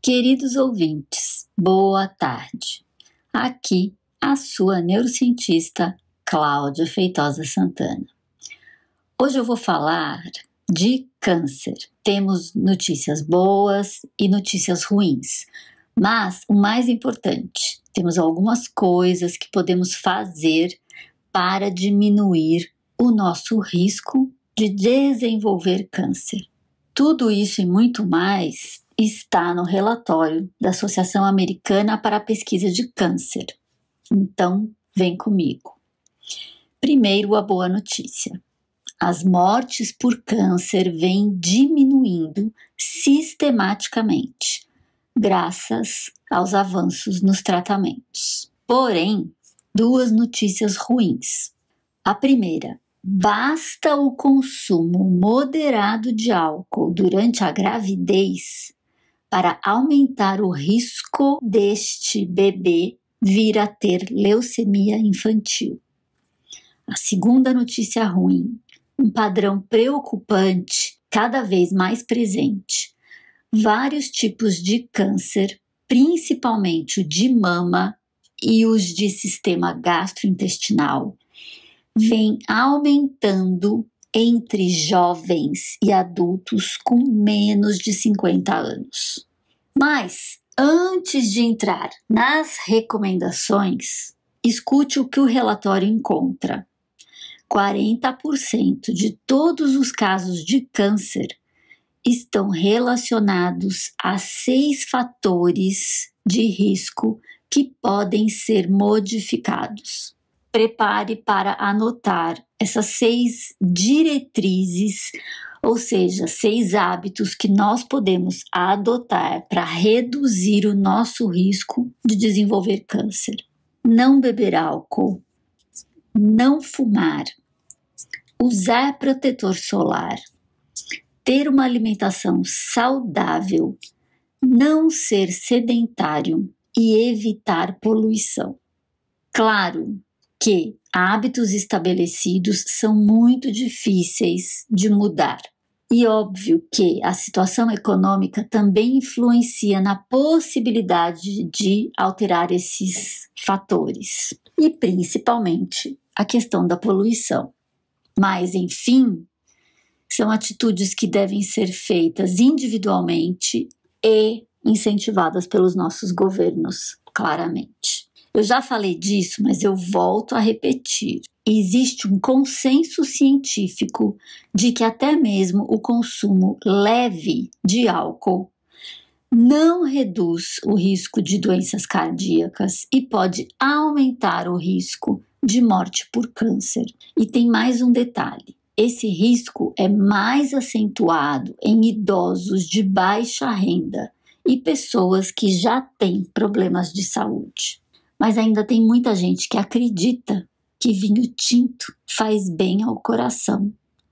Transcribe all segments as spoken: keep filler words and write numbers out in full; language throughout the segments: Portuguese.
Queridos ouvintes, boa tarde. Aqui a sua neurocientista Cláudia Feitosa Santana. Hoje eu vou falar de câncer. Temos notícias boas e notícias ruins, mas o mais importante, temos algumas coisas que podemos fazer para diminuir o nosso risco de desenvolver câncer. Tudo isso e muito mais está no relatório da Associação Americana para a Pesquisa de Câncer. Então, vem comigo. Primeiro, a boa notícia. As mortes por câncer vêm diminuindo sistematicamente, graças aos avanços nos tratamentos. Porém, duas notícias ruins. A primeira, basta o consumo moderado de álcool durante a gravidez para aumentar o risco deste bebê vir a ter leucemia infantil. A segunda notícia ruim, um padrão preocupante cada vez mais presente. Vários tipos de câncer, principalmente o de mama e os de sistema gastrointestinal, vem aumentando entre jovens e adultos com menos de cinquenta anos. Mas, antes de entrar nas recomendações, escute o que o relatório encontra. quarenta por cento de todos os casos de câncer estão relacionados a seis fatores de risco que podem ser modificados. Prepare para anotar essas seis diretrizes, ou seja, seis hábitos que nós podemos adotar para reduzir o nosso risco de desenvolver câncer. Não beber álcool, não fumar, usar protetor solar, ter uma alimentação saudável, não ser sedentário e evitar poluição. Claro que hábitos estabelecidos são muito difíceis de mudar. E óbvio que a situação econômica também influencia na possibilidade de alterar esses fatores. E principalmente a questão da poluição. Mas, enfim, são atitudes que devem ser feitas individualmente e incentivadas pelos nossos governos, claramente. Eu já falei disso, mas eu volto a repetir. Existe um consenso científico de que até mesmo o consumo leve de álcool não reduz o risco de doenças cardíacas e pode aumentar o risco de morte por câncer. E tem mais um detalhe. Esse risco é mais acentuado em idosos de baixa renda e pessoas que já têm problemas de saúde. Mas ainda tem muita gente que acredita que vinho tinto faz bem ao coração.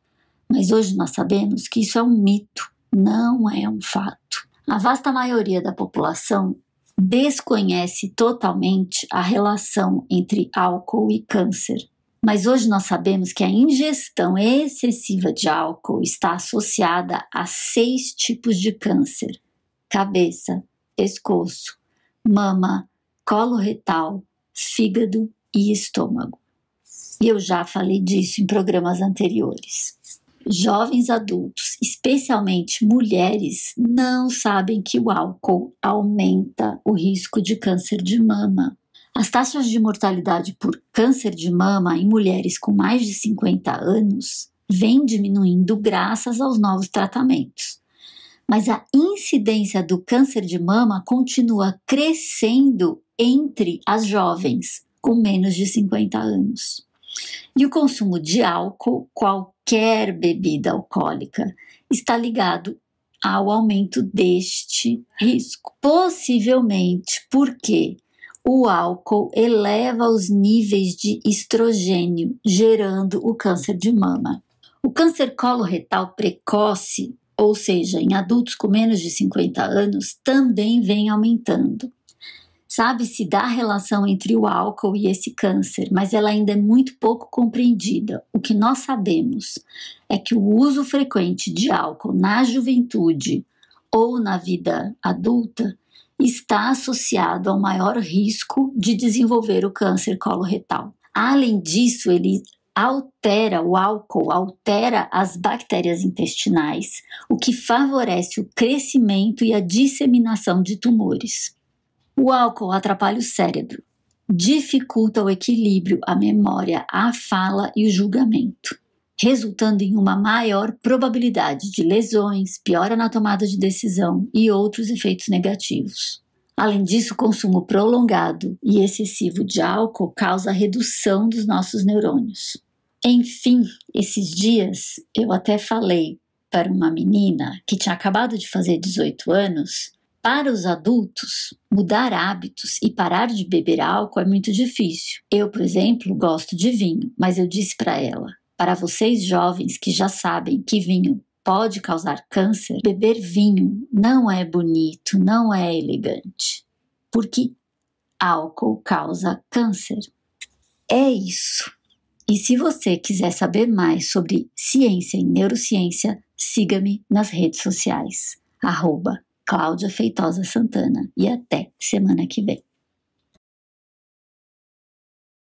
Mas hoje nós sabemos que isso é um mito, não é um fato. A vasta maioria da população desconhece totalmente a relação entre álcool e câncer. Mas hoje nós sabemos que a ingestão excessiva de álcool está associada a seis tipos de câncer: cabeça, pescoço, mama, colo retal, fígado e estômago. E eu já falei disso em programas anteriores. Jovens adultos, especialmente mulheres, não sabem que o álcool aumenta o risco de câncer de mama. As taxas de mortalidade por câncer de mama em mulheres com mais de cinquenta anos vêm diminuindo graças aos novos tratamentos. Mas a incidência do câncer de mama continua crescendo entre as jovens com menos de cinquenta anos. E o consumo de álcool, qualquer bebida alcoólica, está ligado ao aumento deste risco. Possivelmente porque o álcool eleva os níveis de estrogênio, gerando o câncer de mama. O câncer coloretal precoce, ou seja, em adultos com menos de cinquenta anos, também vem aumentando. Sabe-se da relação entre o álcool e esse câncer, mas ela ainda é muito pouco compreendida. O que nós sabemos é que o uso frequente de álcool na juventude ou na vida adulta está associado ao maior risco de desenvolver o câncer coloretal. Além disso, ele altera o álcool, altera as bactérias intestinais, o que favorece o crescimento e a disseminação de tumores. O álcool atrapalha o cérebro, dificulta o equilíbrio, a memória, a fala e o julgamento, resultando em uma maior probabilidade de lesões, piora na tomada de decisão e outros efeitos negativos. Além disso, o consumo prolongado e excessivo de álcool causa a redução dos nossos neurônios. Enfim, esses dias eu até falei para uma menina que tinha acabado de fazer dezoito anos, para os adultos, mudar hábitos e parar de beber álcool é muito difícil. Eu, por exemplo, gosto de vinho, mas eu disse para ela, para vocês jovens que já sabem que vinho pode causar câncer, beber vinho não é bonito, não é elegante, porque álcool causa câncer. É isso. E se você quiser saber mais sobre ciência e neurociência, siga-me nas redes sociais, arroba Cláudia Feitosa Santana. E até semana que vem.